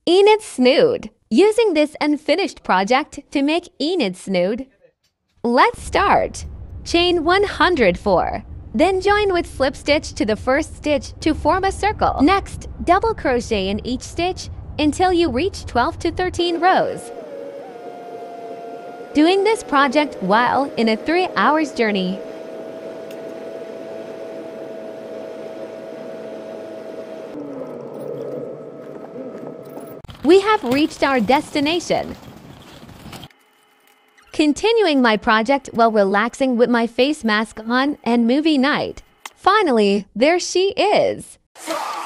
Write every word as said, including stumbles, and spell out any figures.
Enid Snood. Using this unfinished project to make Enid Snood. Let's start. Chain one hundred four. Then join with slip stitch to the first stitch to form a circle. Next, double crochet in each stitch until you reach twelve to thirteen rows. Doing this project while in a three hours journey. We have reached our destination. Continuing my project while relaxing with my face mask on and movie night. Finally, there she is.